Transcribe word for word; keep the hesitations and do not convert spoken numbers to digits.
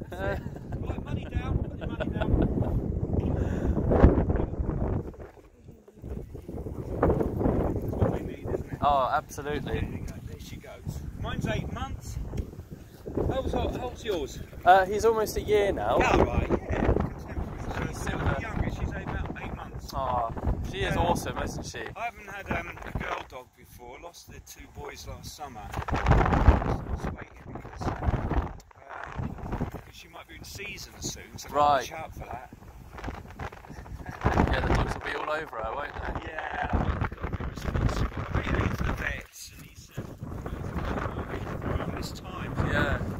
Right, money down, put your money down. That's what we need, isn't it? Oh, absolutely. There you go, there she goes. Mine's eight months. How old's, how old's yours? Uh, he's almost a year now. Yeah, right, yeah. She's similar. Younger, she's about eight months. Oh, she is Yeah. awesome, isn't she? I haven't had um, a girl dog before. Lost the two boys last summer. I was waiting because, uh, because she might be in season soon, so Right. watch out for that. Yeah, the dogs will be all over her, won't they? Yeah, I've got to be responsible. I mean, he's the vets and he's uh, this time. Yeah.